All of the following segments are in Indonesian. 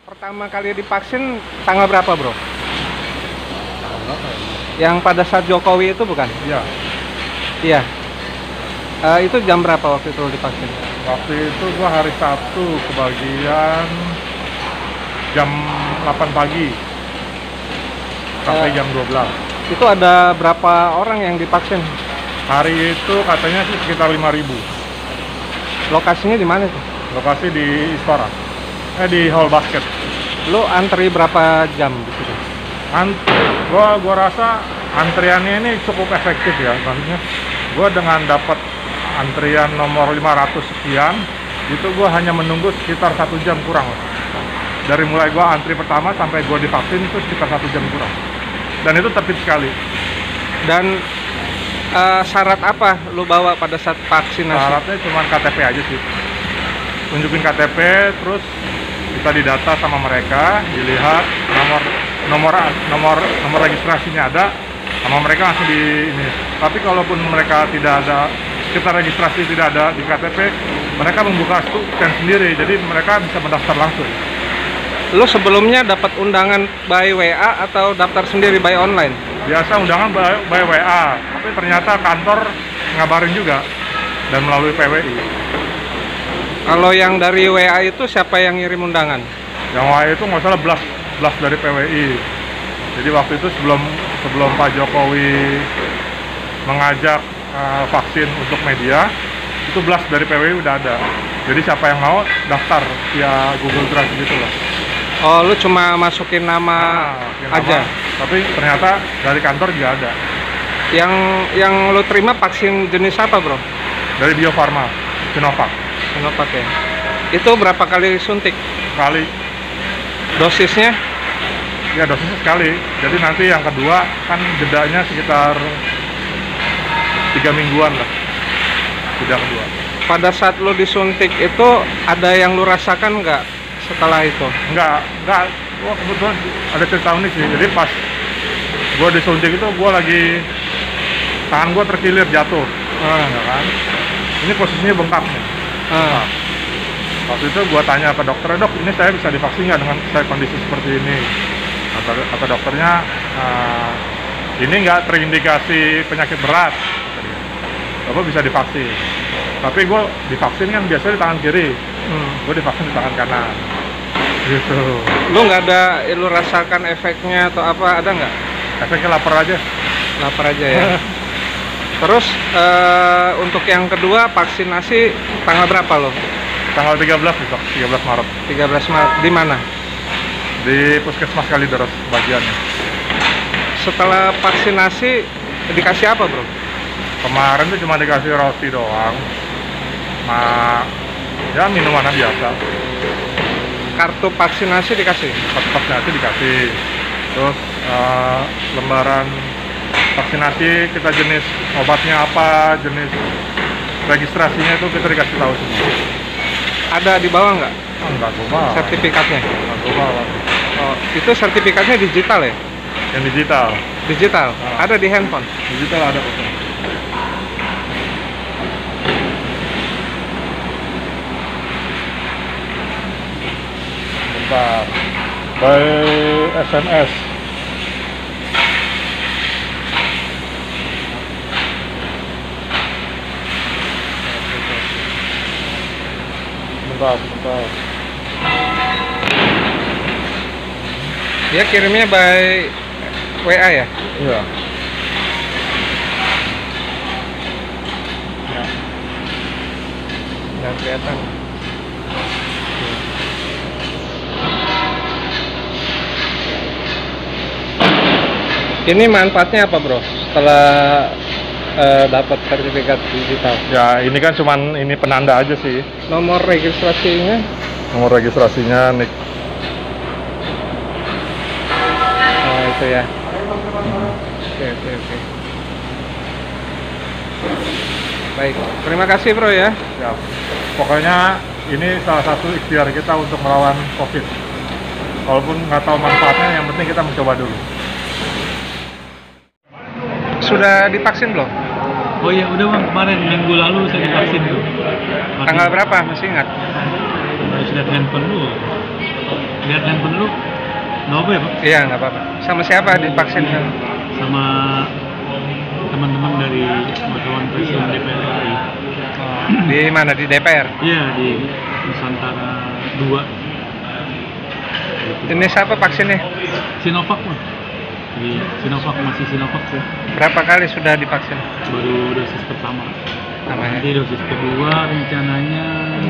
Pertama kali divaksin tanggal berapa, Bro? Berapa ya? Yang pada saat Jokowi itu bukan? Iya, Iya. Itu jam berapa waktu itu divaksin? waktu itu gua hari Sabtu kebagian jam 8 pagi sampai Eh, jam 12. Itu ada berapa orang yang divaksin? Hari itu katanya sih sekitar 5.000. Lokasinya di mana tuh? Lokasi di Istora. Di hall basket. Lu antri berapa jam di situ? Gua rasa antriannya ini cukup efektif ya. Maksudnya gua dengan dapat antrian nomor 500 sekian, itu gua hanya menunggu sekitar 1 jam kurang. Dari mulai gua antri pertama sampai gua divaksin itu sekitar 1 jam kurang. Dan itu tertib sekali. Dan syarat apa lu bawa pada saat vaksinasi? Syaratnya cuma KTP aja sih. Tunjukin KTP, terus kita didata sama mereka, dilihat nomor registrasinya ada, sama mereka langsung di ini. Tapi kalaupun mereka tidak ada, kita registrasi tidak ada di KTP, mereka membuka scan sendiri, jadi mereka bisa mendaftar langsung. Lu sebelumnya dapat undangan by WA atau daftar sendiri by online? Biasa undangan by WA, tapi ternyata kantor ngabarin juga dan melalui PWI. Kalau yang dari WA itu siapa yang ngirim undangan? Yang WA itu nggak salah belas dari PWI. Jadi waktu itu sebelum Pak Jokowi mengajak vaksin untuk media, itu belas dari PWI udah ada. Jadi siapa yang mau daftar via Google Drive gitu loh. Oh, lu cuma masukin nama Masukin aja. nama, tapi ternyata dari kantor juga ada. Yang lu terima vaksin jenis apa, Bro? Dari Bio Farma, Sinovac. Sinovac ya. Itu berapa kali suntik? Sekali, Dosisnya? ya dosisnya sekali. Jadi nanti yang kedua kan jedanya sekitar 3 mingguan lah. Jeda kedua. Pada saat lu disuntik itu ada yang lu rasakan nggak setelah itu? Enggak. Gua kebetulan ada cerita unik sih. Jadi pas gua disuntik itu gua lagi tangan gua terkilir jatuh. Ya kan? Ini posisinya bengkak nih. Ah. Waktu itu gua tanya ke dokter, "Dok, ini saya bisa divaksin nggak dengan saya kondisi seperti ini?" Kata dokternya, "Ini nggak terindikasi penyakit berat. Bapak bisa divaksin." Tapi gue divaksin kan biasanya di tangan kiri. Gue divaksin di tangan kanan. Gitu. Lu nggak ada, lu rasakan efeknya atau apa, ada nggak? Efeknya lapar aja. Lapar aja ya. Terus untuk yang kedua vaksinasi tanggal berapa lo? Tanggal 13 besok, 13 Maret. 13 Maret. Di mana? Di Puskesmas Kalideres bagiannya. Setelah vaksinasi dikasih apa, Bro? Kemarin tuh cuma dikasih roti doang. Ya minuman biasa. Kartu vaksinasi dikasih? Kartu vaksinasi dikasih. Terus lembaran vaksinasi, kita jenis obatnya apa, jenis registrasinya itu kita dikasih tahu semua. Ada di bawah nggak Enggak, gue bawa. sertifikatnya? Enggak, gue bawa. Oh, itu sertifikatnya digital ya? Yang digital. Digital? Ah. Ada di handphone? Digital ada kok. Bentar. By SMS. Bentar. Dia kirimnya by WA ya? Iya. Nggak kelihatan. Ini manfaatnya apa, Bro? Setelah dapat sertifikat digital? Ya, ini kan cuman ini penanda aja sih. Nomor registrasinya? Nomor registrasinya nik. Oh, itu ya. Oke. Baik, terima kasih, Bro ya. Ya. Pokoknya ini salah satu ikhtiar kita untuk melawan COVID. Walaupun nggak tahu manfaatnya, yang penting kita mencoba dulu. Sudah divaksin belum? Oh iya, udah Bang, kemarin minggu lalu saya divaksin tuh. Tanggal berapa? Masih ingat? Harus lihat handphone dulu. lihat handphone dulu. Nggak apa ya Pak? Iya, nggak apa-apa. Sama siapa divaksin? Sama teman-teman dari wartawan Presiden DPR RI. Di mana? Di DPR? Iya, di Nusantara 2. Jenis apa vaksinnya? Sinovac Pak. Di Sinovac, masih Sinovac sih. Berapa kali sudah divaksin? Baru dosis pertama. Namanya? Nanti dosis kedua rencananya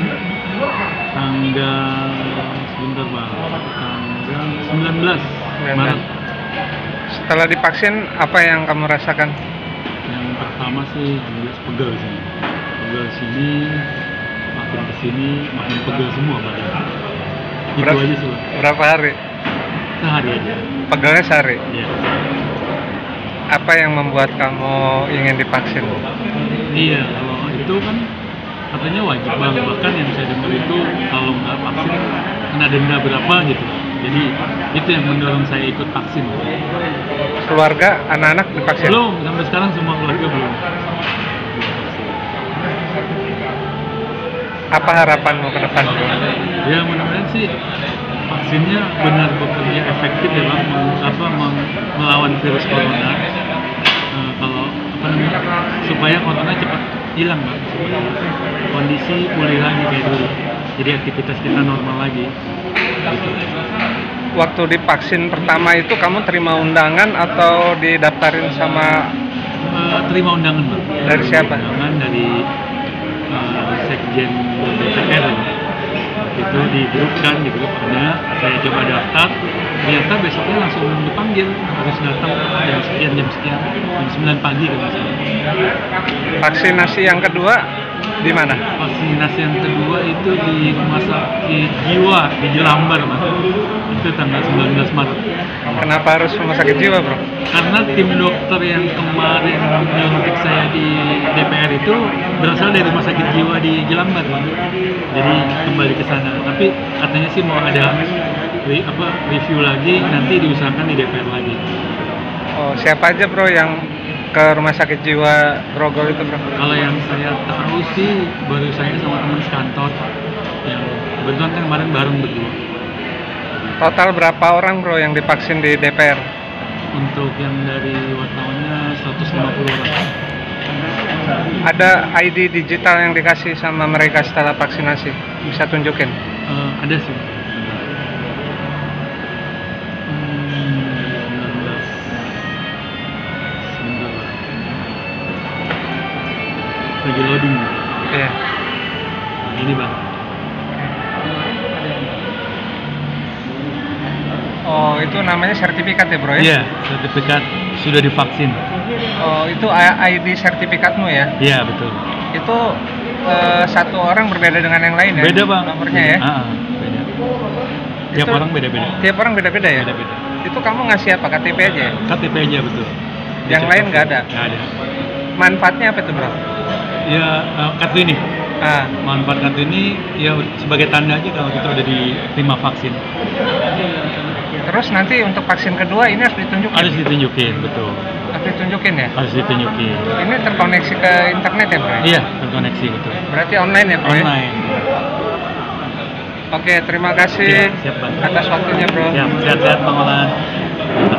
tanggal sebentar Bang, tanggal 19 Maret. Setelah divaksin, apa yang kamu rasakan? Yang pertama sih jelas pegel sini. Pegel sini, makin kesini makin pegel semua badan. Itu aja sih Bang. Berapa hari? Sehari aja. Pegelnya sehari? Iya. Apa yang membuat kamu ingin divaksin? Iya, kalau itu kan katanya wajib Bang. Bahkan yang saya dengar itu kalau nggak vaksin kena denda berapa gitu. Jadi itu yang mendorong saya ikut vaksin. Keluarga, anak-anak divaksin? Belum, sampai sekarang semua keluarga belum. Apa harapanmu ke depan? Ya mudah-mudahan sih vaksinnya benar bekerja efektif ya Bang, melawan virus corona. Kalau apa namanya, supaya corona cepat hilang Bang, supaya kondisi pulih lagi kayak dulu. Jadi aktivitas kita normal lagi. Gitu. Waktu divaksin pertama itu kamu terima undangan atau didaftarin sama Terima undangan Bang. Dari siapa? Undangan dari Sekjen DPR. Itu di grup kan, di grup ada, saya coba daftar, ternyata besoknya langsung dipanggil, harus datang jam sekian, jam 9 pagi kalau nggak salah. Vaksinasi yang kedua di mana? Vaksinasi yang kedua itu di Rumah Sakit Jiwa di Jelambar Mas. Itu tanggal 19 Maret. Kenapa harus rumah sakit jiwa, bro? Karena tim dokter yang kemarin nyuntik saya di DPR itu berasal dari Rumah Sakit Jiwa di Jelambar Bang. Jadi kembali ke sana. Tapi katanya sih mau ada review lagi, nanti diusahakan di DPR lagi. Oh, siapa aja bro yang ke rumah sakit jiwa Grogol itu, bro? Kalau yang saya tahu sih baru saya sama teman sekantor yang kebetulan kan kemarin bareng berdua. Total berapa orang bro yang divaksin di DPR? Untuk yang dari wartawannya 150 orang. Ada ID digital yang dikasih sama mereka setelah vaksinasi? Bisa tunjukin? Ada sih. 19. Lagi loading. Iya. Ini Bang. Oh, itu namanya sertifikat ya bro ya? Iya, sertifikat sudah divaksin. Oh, itu ID sertifikatmu ya? Iya, betul. Itu satu orang berbeda dengan yang lain ya? Beda Bang. Nomornya ya? Beda. Tiap orang beda-beda. Tiap orang beda-beda ya? Beda-beda. Itu kamu ngasih apa? KTP aja ya? KTP aja betul. Yang lain nggak ada? Nggak ada. Manfaatnya apa tuh bro? Ya, kartu ini. Ah, Manfaat kartu ini ya sebagai tanda aja kalau kita udah diterima vaksin. terus nanti untuk vaksin kedua ini harus ditunjukin? Harus ditunjukin, betul. Harus ditunjukin ya? Harus ditunjukin. Ini terkoneksi ke internet ya bro? Iya, terkoneksi betul. Berarti online ya bro? Ya? Online. Oke, terima kasih Siap, Bang. atas waktunya bro. Siap, sehat-sehat Bang Olan.